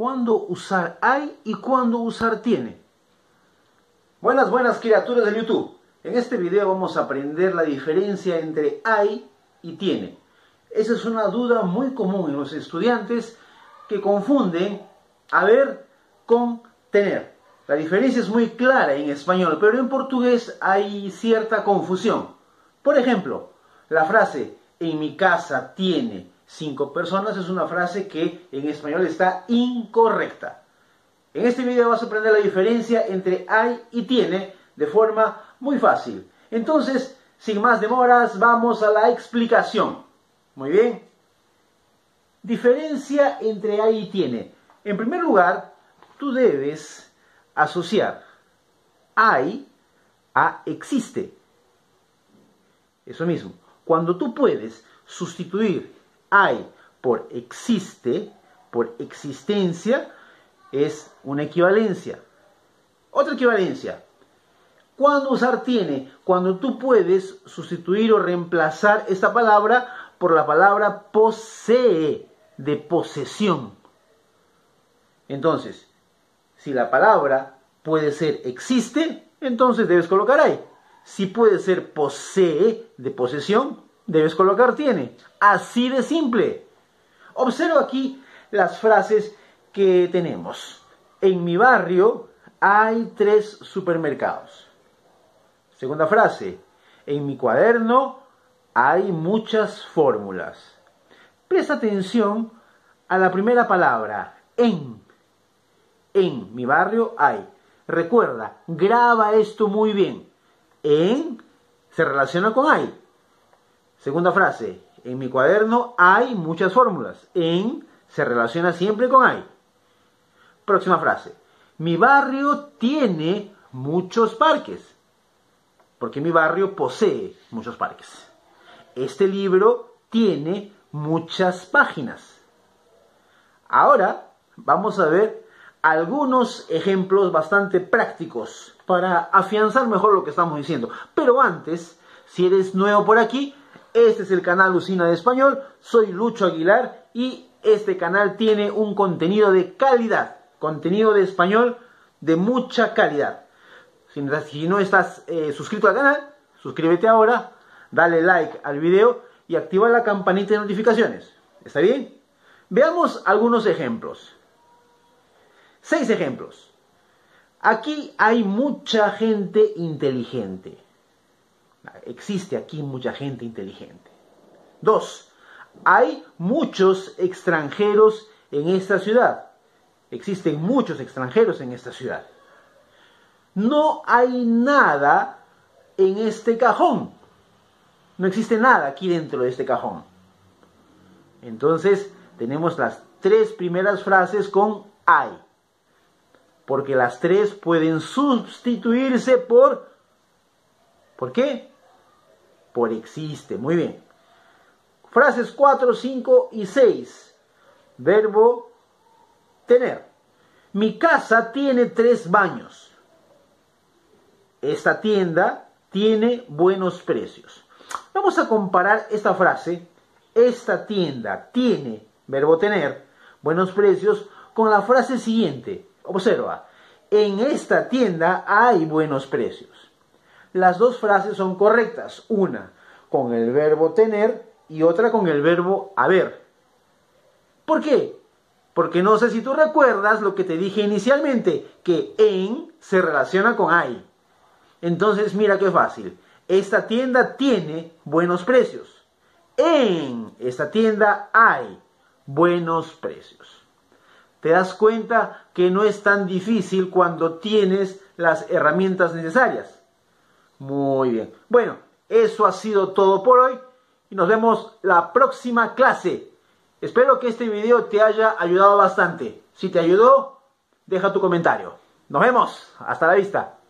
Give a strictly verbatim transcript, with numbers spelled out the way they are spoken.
cuándo usar hay y cuándo usar tiene. Buenas, buenas criaturas de YouTube. En este video vamos a aprender la diferencia entre hay y tiene. Esa es una duda muy común en los estudiantes que confunden haber con tener. La diferencia es muy clara en español, pero en portugués hay cierta confusión. Por ejemplo, la frase en mi casa tiene cinco personas es una frase que en español está incorrecta. En este video vas a aprender la diferencia entre hay y tiene de forma muy fácil. Entonces, sin más demoras, vamos a la explicación. Muy bien. Diferencia entre hay y tiene. En primer lugar, tú debes asociar hay a existe. Eso mismo. Cuando tú puedes sustituir hay por existe, por existencia, es una equivalencia. Otra equivalencia. ¿Cuándo usar tiene? Cuando tú puedes sustituir o reemplazar esta palabra por la palabra posee, de posesión. Entonces, si la palabra puede ser existe, entonces debes colocar hay. Si puede ser posee, de posesión, debes colocar tiene. Así de simple. Observa aquí las frases que tenemos. En mi barrio hay tres supermercados. Segunda frase. En mi cuaderno hay muchas fórmulas. Presta atención a la primera palabra, en. En mi barrio hay. Recuerda, graba esto muy bien. En se relaciona con hay. Segunda frase. En mi cuaderno hay muchas fórmulas. En se relaciona siempre con hay. Próxima frase. Mi barrio tiene muchos parques. Porque mi barrio posee muchos parques. Este libro tiene muchas páginas. Ahora vamos a ver algunos ejemplos bastante prácticos para afianzar mejor lo que estamos diciendo. Pero antes, si eres nuevo por aquí, este es el canal Usina de Español. Soy Lucho Aguilar y este canal tiene un contenido de calidad. Contenido de español de mucha calidad. Si, si no estás eh, suscrito al canal, suscríbete ahora, dale like al video y activa la campanita de notificaciones. ¿Está bien? Veamos algunos ejemplos. Seis ejemplos. Aquí hay mucha gente inteligente. Existe aquí mucha gente inteligente. Dos. Hay muchos extranjeros en esta ciudad. Existen muchos extranjeros en esta ciudad. No hay nada en este cajón. No existe nada aquí dentro de este cajón. Entonces, tenemos las tres primeras frases con hay. Porque las tres pueden sustituirse por... ¿Por qué? Por existe. Muy bien. Frases cuatro, cinco y seis. Verbo tener. Mi casa tiene tres baños. Esta tienda tiene buenos precios. Vamos a comparar esta frase. Esta tienda tiene, verbo tener, buenos precios, con la frase siguiente. Observa. En esta tienda hay buenos precios. Las dos frases son correctas. Una con el verbo tener y otra con el verbo haber. ¿Por qué? Porque no sé si tú recuerdas lo que te dije inicialmente, que en se relaciona con hay. Entonces mira qué fácil. Esta tienda tiene buenos precios. En esta tienda hay buenos precios. ¿Te das cuenta que no es tan difícil cuando tienes las herramientas necesarias? Muy bien. Bueno, eso ha sido todo por hoy y nos vemos la próxima clase. Espero que este video te haya ayudado bastante. Si te ayudó, deja tu comentario. Nos vemos. Hasta la vista.